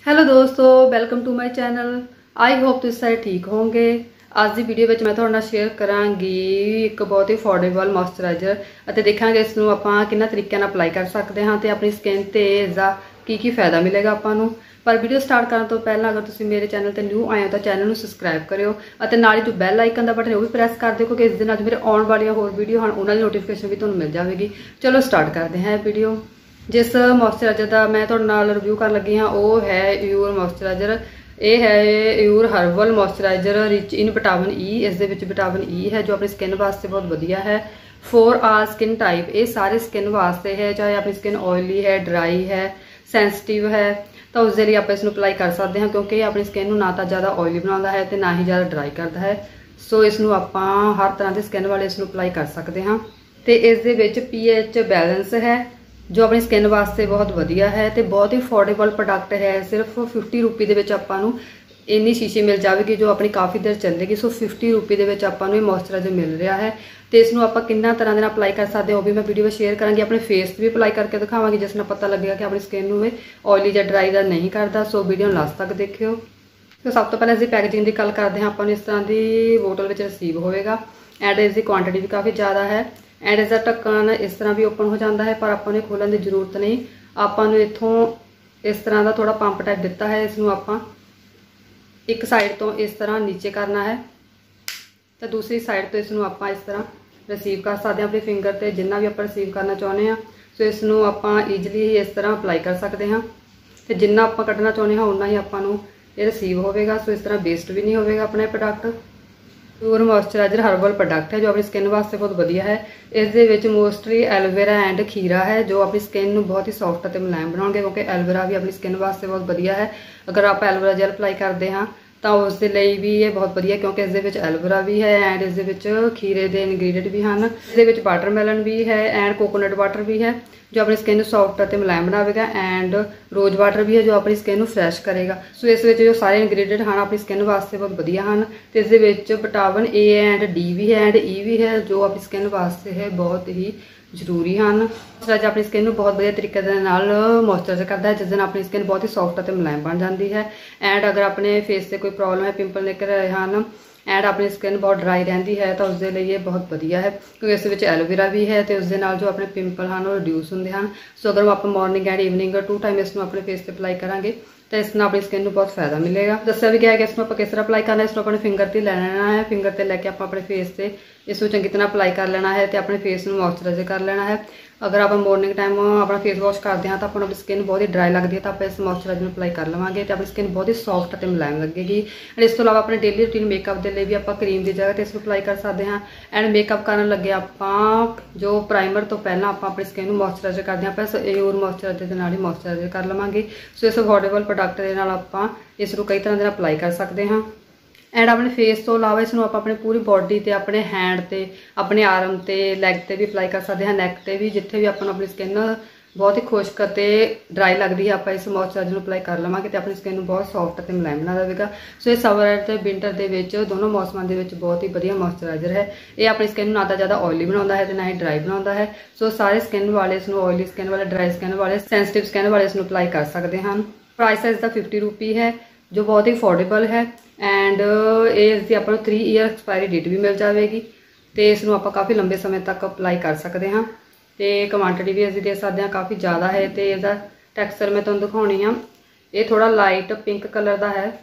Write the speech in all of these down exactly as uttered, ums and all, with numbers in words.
Hello दोस्तों, welcome to my channel. I hope तुसीं सारे ठीक होंगे। आज की वीडियो में मैं तुहाडे नाल शेयर करांगी एक बहुत ही अफोर्डेबल मॉइस्चराइजर ਅਤੇ ਦੇਖਾਂਗੇ ਇਸ ਨੂੰ ਆਪਾਂ ਕਿੰਨਾ ਤਰੀਕੇ ਨਾਲ ਅਪਲਾਈ ਕਰ ਸਕਦੇ ਹਾਂ ਤੇ ਆਪਣੀ ਸਕਿਨ ਤੇ ਇਸ ਦਾ ਕੀ ਕੀ ਫਾਇਦਾ ਮਿਲੇਗਾ ਆਪਾਂ ਨੂੰ। पर वीडियो स्टार्ट करने तो पहला अगर तुम मेरे चैनल पर न्यू आए हो तो चैनल में सबसक्राइब करो और नाल ही जो बैल आइकन का बटन है वो भी प्रेस कर दो क्योंकि इस दिन मेरे आने वाली होर वीडियो हैं उन्होंने नोटिफिकेशन भी तुम्हें मिल जाएगी। चलो स्टार्ट करते हैं वीडियो। जिस मॉइस्चराइजर का मैं तुहाडे नाल रिव्यू कर लगी हाँ वो है यूर मॉइस्चराइजर। ये है your herbal moisturiser rich in vitamin E. इस दे विच विटामिन ई है जो अपनी स्किन वास्ते बहुत वधिया है। फोर आर स्किन टाइप, ये सारे स्किन वास्ते है, चाहे अपनी स्किन ऑयली है, ड्राई है, सेंसिटिव है तो उस लिए आप इसमें अप्लाई कर सकते हैं क्योंकि अपनी स्किन को ना तो ज़्यादा ऑयली बनाता है तो ना ही ज़्यादा ड्राई करता है। सो इसनों आप हर तरह के स्किन वाले इसनों अप्लाई कर सकते हैं। तो इस दे विच पी एच बैलेंस है जो अपनी स्किन वास्ते बहुत वधिया है तो बहुत ही अफोर्डेबल प्रोडक्ट है। सिर्फ फिफ्टी रुपी के आपां इन्नी शीशी मिल जाएगी जो अपनी काफ़ी देर चलेगी। सो फिफ्टी रुपी के आपां मॉइस्चराइजर मिल रहा है तो इसनों आप किन्ना तरह के अप्लाई कर सकते हो भी मैं वीडियो में शेयर करांगी। अपने फेस भी अप्लाई करके दिखावांगी जिस नाल पता लगेगा कि अपनी स्किन में ऑयली या ड्राई का नहीं करता। सो वीडियो लास्ट तक देखियो। तो सब तो पहले असं पैकेजिंग की गल करते हैं। अपन इस तरह की बोतल में रिसीव होएगा एंड इसकी क्वांटिटी भी काफ़ी ज़्यादा है एंड इसका ढक्कन इस तरह भी ओपन हो जाता है पर अपन खोलने की जरूरत नहीं। अपन इतों इस तरह का थोड़ा पंप टाइप दिता है, इसनों आप एक साइड तो इस तरह नीचे करना है तो दूसरी साइड तो इसनों आप इस तरह रिसीव कर सकते हैं अपने फिंगर से जिन्ना भी आप रिसीव करना चाहते हैं। सो इसनों आप ईजली ही इस तरह अप्लाई कर सकते हैं तो जिन्ना आप कढ़ना चाहते हैं उन्ना ही आपू ये रिसीव होगा। सो इस तरह वेस्ट भी नहीं होगा अपने product. Pure moisturiser herbal product है जो अपनी स्किन वास्ते बहुत वधिया है। इस दे विच मोस्टली एलोवेरा एंड खीरा है जो अपनी स्किन को बहुत ही सॉफ्ट और मुलायम बनाएंगे क्योंकि एलोवेरा भी अपनी स्किन वास्ते बहुत वधिया है। अगर आप एलोवेरा जेल अप्लाई करते हैं तो उस दे लई भी ये बहुत वधिया क्योंकि इस दे विच एलोवेरा भी है एंड इस दे विच खीरे के इंग्रीडिएंट भी हैं। इस दे विच वाटरमेलन भी है एंड कोकोनट वाटर भी है जो अपनी स्किन सॉफ्ट और मुलायम बनाएगा एंड रोज वाटर भी है जो अपनी स्किन को फ्रैश करेगा। सो इस विच जो सारे इंग्रीडिएंट हैं अपनी स्किन वास्ते बहुत वधिया हैं। तो इस दे विच विटामिन ए एंड डी भी है एंड ई भी है जो अपनी स्किन वास्ते है बहुत ही जरूरी हैं। मॉइस्चराइजर अपनी स्किन में बहुत वधिया तरीके मॉइस्चराइजर करता है जिस दिन अपनी स्किन बहुत ही सॉफ्ट और मुलायम बन जाती है। एंड अगर अपने फेस से कोई प्रॉब्लम है, पिंपल निकल रहे हैं एंड अपनी स्किन बहुत ड्राई रहती है तो उसके लिए ये बहुत वधिया है क्योंकि इस विच एलोवेरा भी है तो उसके नाल जो अपने पिंपल हैं वो रिड्यूस होंगे हैं। सो अगर आप morning and evening two time इसमें अपने फेस से अप्लाई करांगे तो इस अपनी स्किन को बहुत फायदा मिलेगा। दस्या भी गया है कि इसमें आप किस तरह अप्लाई करना है। इसमें अपने फिंगर से ले लेना है, फिंगर से लैके आप अपने फेस से इसको चंगी तरह अप्लाई कर लेना है तो अपने फेस में मॉइस्चराइजर कर लेना है। अगर आप मॉर्निंग टाइम अपना फेस वॉश करते हैं तो अपन अपनी स्किन बहुत ही ड्राई लगती है तो आप इस मॉइस्चराइजर अप्लाई कर लवेंगे तो अपनी स्किन बहुत ही सॉफ्ट और मुलायम लगेगी। एंड इस तो अलावा अपने डेली रूटीन मेकअप के लिए भी आप क्रीम की जगह पर इसको अप्लाई कर सकते हैं। एंड मेकअप करने लगे आप जो प्राइमर तो पहला आप अपनी स्किन को मॉइस्चराइजर करते हैं आप यूर मॉइस्चराइजर के नाल ही मॉइस्चराइजर कर लवेंगे। सो इस अफोर्डेबल प्रोडक्ट के नाल आप इसको कई तरह के अप्लाई कर सकते हैं। एंड अपने फेस तो अलावा इसनों आप अपने पूरी बॉडी ते अपने हैंड ते अपने आर्म ते लैग ते भी अप्लाई कर सकते हैं, नैक ते भी, जिथे भी अपन अपनी स्किन बहुत ही खुश्क ते ड्राई लगती है आप इस मॉइस्चराइजर अप्लाई कर लवेंगे तो अपनी स्किन बहुत सॉफ्ट और मुलायम बना देगा। सो ये समर ते विंटर के विच दोनों मौसमों के बहुत ही वधिया मॉइस्चराइजर है। ये अपनी स्किन ना तो ज़्यादा ऑयली बनाता है तो ना ही ड्राई बनाता है। सो सारे स्किन वाले इसनों ऑयली स्किन वाले, ड्राई स्किन वाले, सेंसिटिव स्किन वाले इसनों अप्लाई कर सकते हैं। प्राइस इसका फिफ्टी रुपी है जो बहुत ही अफोर्डेबल है एंड इसकी अपन थ्री ईयर एक्सपायरी डेट भी मिल जाएगी तो इसनों आप काफ़ी लंबे समय तक अप्लाई कर सकते हैं। तो क्वांटिटी भी असीं दे सकते हैं काफ़ी ज़्यादा है। तो इसका टैक्सचर मैं तुहानूं दिखाउणी हाँ, ये थोड़ा लाइट पिंक कलर का है,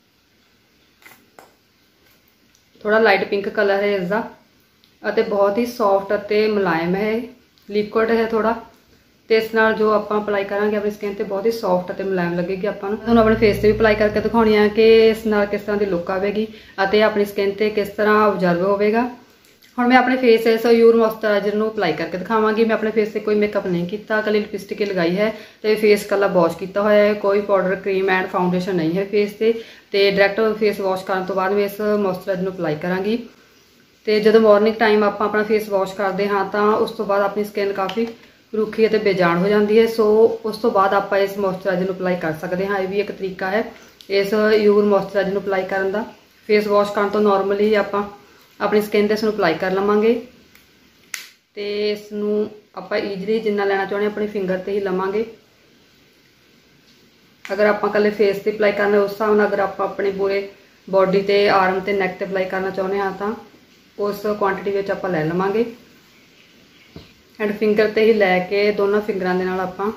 थोड़ा लाइट पिंक कलर है इसका और बहुत ही सॉफ्ट और मुलायम है, लिक्विड है थोड़ा। तो इस नाल जो आप अप्लाई करांगे अपनी स्किन पर बहुत ही सॉफ्ट और मुलायम लगेगी। आपको तुहानूं अपने फेस से भी अप्लाई करके दिखाउणी है कि इस नाल किस तरह की लुक आएगी और अपनी स्किन पर किस तरह ऑब्जर्व होगा। हुण मैं अपने फेस इस यूर मॉइस्चराइजर को अप्लाई करके दिखावांगी। मैं अपने फेस से कोई मेकअप नहीं किया, कल लिपस्टिक लगाई है तो फेस कला वॉश किया होया है, कोई पाउडर क्रीम एंड फाउंडेशन नहीं है फेस से। तो डायरैक्ट फेस वॉश करने तो बाद मैं इस मॉइस्चराइजर को अप्लाई करांगी। तो जो मॉर्निंग टाइम आप अपना फेस वॉश करते हाँ तो उस तो बाद अपनी स्किन काफ़ी रूखी और बेजान हो जाती है। सो उस तो बाद आप इस मॉइस्चराइजर को अप्लाई कर सकते हैं। ये भी एक तरीका है इस यूर मॉइस्चराइजर को अप्लाई करने का। फेस वॉश करने तो नॉर्मली आप अपनी स्किन से इसनों अप्लाई कर लवेंगे तो इसनों आप ईजली जिन्ना लेना चाहते हैं अपने फिंगर से ही लवेंगे। अगर आप कल्ले फेस ते अप्लाई करना उस हिसाब नाल अगर आप अपनी पूरे बॉडी ते आर्म ते नैक ते अप्लाई करना चाहुंदे हाँ तो उस क्वांटिटी विच आपां लै लवांगे। एंड फिंगर ते ही लैके दोनों फिंगरां दे नाल आपां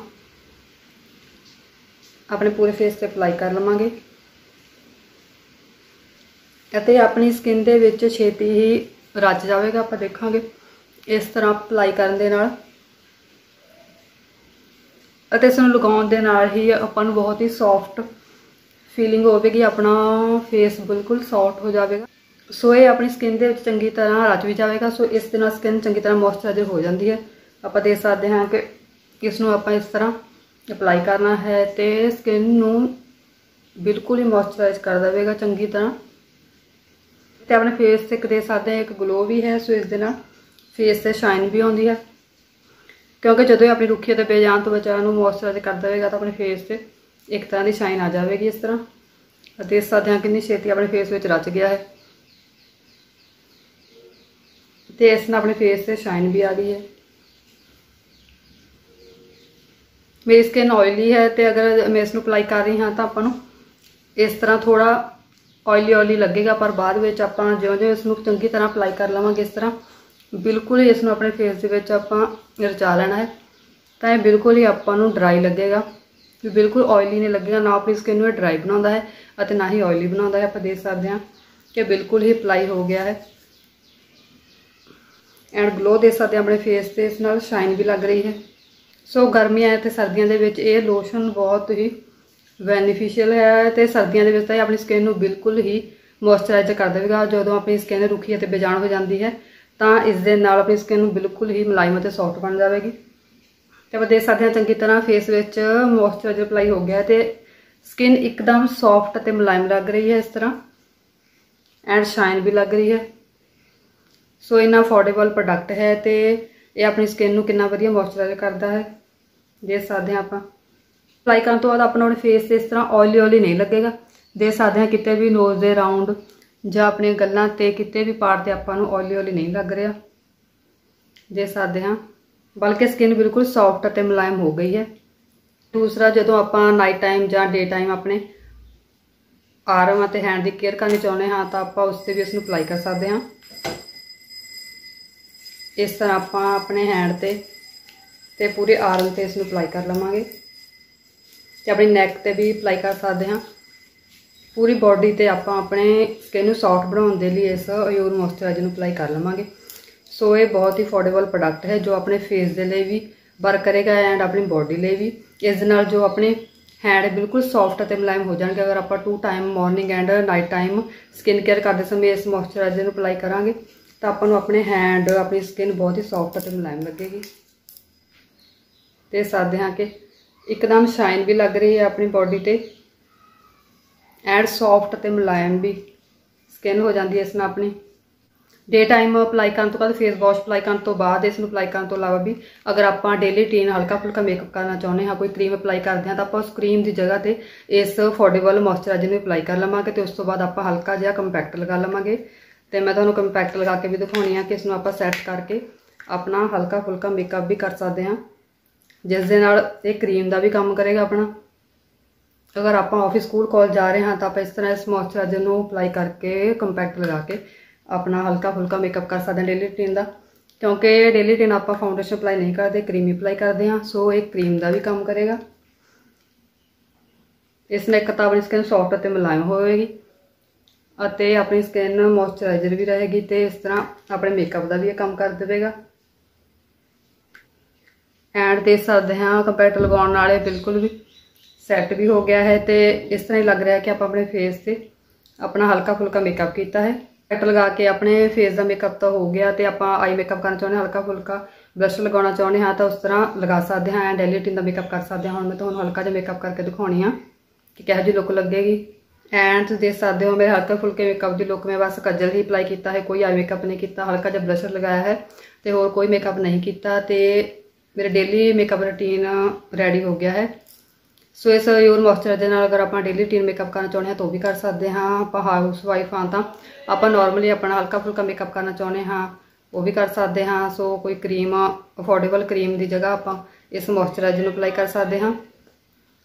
अपने पूरे फेस ते अप्लाई कर लवांगे। ਅਤੇ अपनी स्किन दे विच छेती ही रच जाएगा। आप देखांगे इस तरह अप्लाई करन दे नाल ਅਤੇ इस नूं लगाउण दे नाल ही आपां नूं बहुत ही सॉफ्ट फीलिंग होवेगी, अपना फेस बिल्कुल सॉफ्ट हो जाएगा। सो ये अपनी स्किन दे विच चंगी तरह रच भी जाएगा। सो इस दे नाल स्किन चंगी तरह मॉइस्चराइजर हो जाती है। आप देख सकते हैं कि इस नूं आपां इस तरह अप्लाई करना है तो स्किन नूं बिल्कुल ही मॉइस्चराइज कर देगा चंगी तरह। तो अपने फेस से एक दे सकते हैं एक ग्लो भी है। सो इस दे नाल फेस से शाइन भी आती है, क्योंकि जो अपनी रुखी तो बेजान तो बचाव मॉइस्चराइज कर देगा तो अपने फेस से एक तरह की शाइन आ जाएगी। इस तरह देख सकते हैं कितनी छेती अपने फेस में रच गया है। तो इस नाल अपने फेस से शाइन भी आ गई है। मेरी स्किन ऑयली है तो अगर मैं इसनूं अप्लाई कर रही हाँ तो आपां नूं इस तरह थोड़ा ऑयली ऑयली लगेगा, पर बाद में आपां ज्यों ज्यों इसनूं चंगी तरह अप्लाई कर लवांगे इस तरह बिल्कुल ही इसनूं अपने फेस दे विच आपां रचा लेना है। तो यह बिल्कुल ही आपां नूं ड्राई लगेगा, बिल्कुल ऑयली नहीं लगेगा, ना अपनी स्किन नूं ड्राई बनाउंदा है और ना ही ऑयली बनाउंदा है। आप देख सकते हैं कि बिल्कुल ही अप्लाई हो गया है। एंड ग्लो दे सकते हैं अपने फेस से, इस नाल शाइन भी लग रही है। सो गर्मियां ते सर्दियों के विच ये लोशन बहुत ही बेनीफिशियल है। तो सर्दियों के विच तां अपनी स्किन नूं बिल्कुल ही मॉइस्चराइज कर देगा। जदों अपनी स्किन रुखी ते बेजान हो जाती है तो इस दे नाल अपनी स्किन बिल्कुल ही मुलायम और सॉफ्ट बन जाएगी। तो आप देख सकते हैं चंगी तरह फेस विच मॉइस्चराइजर अप्लाई हो गया है तो स्किन एकदम सॉफ्ट और मुलायम लग रही है इस तरह, एंड शाइन भी लग रही है। सो इन्ना अफोर्डेबल प्रोडक्ट है तो ये अपनी स्किन नूं कितना वधिया मॉइस्चराइज करता है। देख सकते हैं आप अप्लाई करने तो बाद अपना अपने फेस से इस तरह ऑयली ऑयली नहीं लगेगा। देख सकते हैं कितने भी नोज के राउंड ਜਾਂ अपने गल्लां ते किते भी पार्ट ते आपां नूं ऑयली ऑयली नहीं लग रहा। देख सकते हैं बल्कि स्किन बिल्कुल सॉफ्ट और मुलायम हो गई है। दूसरा जदों आपां नाइट टाइम या डे टाइम अपने आर्म और हैंड की केयर करनी चाहुंदे हाँ तो आपां उस ते भी इसनूं अप्लाई कर सकते हैं। इस तरह आपां अपने हैंड ते ते पूरे आर्म ते इसनूं अप्लाई कर लवांगे ते अपनी नैक ते भी अप्लाई कर सकते हैं। पूरी बॉडी ते आपां अपने स्किन नूं सॉफ्ट बनाउण दे लई इस अयूर मॉइस्चराइजर नूं अप्लाई कर लवांगे। सो ये बहुत ही अफोर्डेबल प्रोडक्ट है जो अपने फेस दे लई भी वर्क करेगा एंड अपनी बॉडी लई भी। इस दे नाल जो अपने हैंड बिल्कुल सॉफ्ट और मुलायम हो जाएंगे। अगर आप two time morning and night time skin care करते समय इस मॉइस्चराइजर नूं अप्लाई करांगे तो आपां नूं अपने हैंड अपनी स्किन बहुत ही सॉफ्ट और मुलायम लगेगी। देख सकते हैं कि एकदम शाइन भी लग रही है अपनी बॉडी ते एंड सॉफ्ट ते मुलायम भी स्किन हो जाती है। इस नाल अपनी डे टाइम अप्लाई करने तो बाद फेस वॉश अप्लाई करने तो बाद इस अप्लाई करने तो अलावा भी अगर आप डेली रूटीन हल्का फुल्का मेकअप करना चाहते हैं, कोई क्रीम अप्लाई करते हैं तो आप उस क्रीम की जगह पर इस अफोर्डेबल मॉइस्चराइजर में अप्लाई कर लवांगे। तो उस तो बाद आप हल्का जिहा कंपैक्ट लगा लवांगे। तो मैं तुहानूं कंपैक्ट लगा के भी दिखाउणी है कि इसनूं आप सैट करके अपना हल्का फुल्का मेकअप भी कर सकते हैं, जिस दे नाल ये क्रीम का भी काम करेगा अपना। अगर आप ऑफिस स्कूल कॉलेज जा रहे हैं तो आप इस तरह इस मॉइस्चराइजर नूं अप्लाई करके कंपैक्ट लगा के अपना हल्का फुल्का मेकअप कर सकते हैं डेली रूटीन का, क्योंकि डेली रूटीन आप फाउंडेशन अप्लाई नहीं करते, क्रीम अप्लाई करते हैं। सो एक क्रीम का भी काम करेगा। इसमें एक तो अपनी स्किन सॉफ्ट और मुलायम होएगी और अपनी स्किन मॉइस्चराइजर भी रहेगी तो इस तरह अपने मेकअप का भी काम कर देगा। एंड देख सकते हैं कंपैक्ट लगाने वाले बिल्कुल भी सैट भी हो गया है। तो इस तरह ही लग रहा है कि आप अपने फेस से अपना हल्का फुल्का मेकअप किया है। सैट लगा के अपने फेस का मेकअप तो हो गया। तो आप आई मेकअप करना चाहते हैं, हल्का फुल्का ब्रश लगाना चाहते हैं तो उस तरह लगा सकते हैं। डेली रूटीन का मेकअप कर सकते हैं। हम मैं तो हल्का जिहा मेकअप करके दिखानी हाँ कि किहो जी लुक लगेगी। एंड तुम देख सकते हो मेरे हल्के फुल्के मेकअप की लुक में बस कजल ही अप्लाई किया है, कोई आई मेकअप नहीं किया, हल्का जिहा ब्रश लगाया है तो होर कोई मेकअप नहीं किया। तो मेरे डेली मेकअप रूटीन रेडी हो गया है। सो इस यूर मॉइस्चराइजर नाल अगर आप डेली रूटीन मेकअप करना चाहते हैं तो भी कर सकते हैं। आप हाउस वाइफ हाँ तो आप नॉर्मली अपना हल्का फुल्का मेकअप करना चाहते हैं वो भी कर सकते हैं। सो कोई क्रीम अफोर्डेबल क्रीम की जगह आप इस मॉइस्चराइजर अप्लाई कर सकते हैं।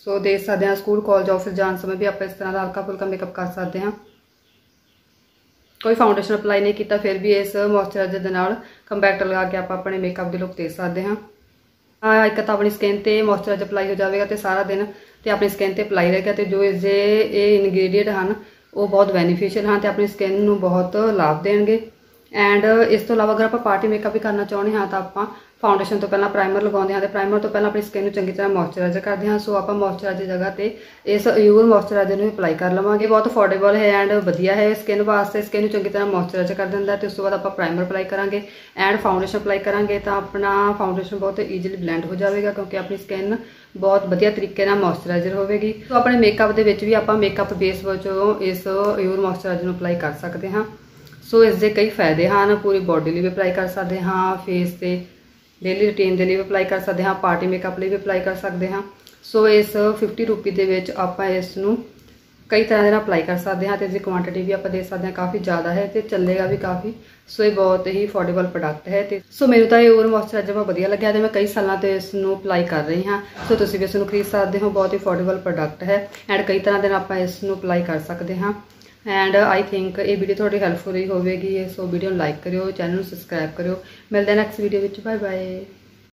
सो देख सकते हैं स्कूल कॉलेज ऑफिस जाने समय भी आप इस तरह का हल्का फुल्का मेकअप कर सकते हैं। कोई फाउंडेशन अप्लाई नहीं किया फिर भी इस मॉइस्चराइजर के नाल कंपैक्ट लगा के आप अपने मेकअप की लुक दे सकते हैं। एक तो अपनी स्किन पर मॉइस्चराइजर अप्लाई हो जाएगा तो सारा दिन तो अपनी स्किन पर अप्लाई रहेगा। तो जो इसके ये इनग्रीडियंट हैं वो बहुत बेनीफिशियल हैं तो अपनी स्किन में बहुत लाभ देंगे। एंड इस तो अलावा अगर आप पार्टी मेकअप भी करना चाहते हैं तो आप फाउंडेशन तो पहला प्राइमर लगाते हैं तो प्राइमर तो पहला अपनी स्किन में चंगी तरह मॉइस्चराइजर करते हैं। सो आप मॉइस्चराइजर जगह पे इस यूर मॉइस्चराइजर में अप्लाई कर लवेंगे। बहुत अफोर्डेबल है एंड वधिया है स्किन वास्ते, स्किन में चंगी तरह मॉइस्चराइजर कर देंगे। तो उस बाद आप प्राइमर अप्लाई करांगे एंड फाउंडेशन अप्लाई करांगे तो अपना फाउंडेशन बहुत ईजिली ब्लेंड हो जाएगा क्योंकि अपनी स्किन बहुत वधिया तरीके नाल मॉइस्चराइजर होगी। तो अपने मेकअप के भी आप makeup base वजों is your moisturiser apply कर सकते हैं। सो इसके कई फायदे हैं, पूरी बॉडी लिए भी अप्लाई कर सकते हैं, फेस से डेली रूटीन के लिए भी अप्लाई कर सकते हैं, पार्टी मेकअप लिए भी अप्लाई कर सकते हैं। सो इस फिफ्टी रुपी के आप इसनों कई तरह के अप्लाई कर सकते हैं तो इसकी क्वांटिटी भी आप दे सकते हैं काफ़ी ज़्यादा है तो चलेगा भी काफ़ी। सो ये बहुत ही अफोर्डेबल प्रोडक्ट है। तो सो मैंने तो ये और मॉइस्चराइजर बहुत वधिया लग्या तो मैं कई सालों तो इसनों अप्लाई कर रही हाँ। सो तुम भी इसनों खरीद सकते हो, बहुत ही अफोर्डेबल प्रोडक्ट है एंड कई तरह के आप इसनों अप्लाई कर सकते हैं। एंड आई थिंक ये वीडियो थोड़ी हेल्पफुल ही होगी। सो वीडियो लाइक करो, चैनल सब्सक्राइब करो, मिलते हैं नैक्सट वीडियो में। Bye bye.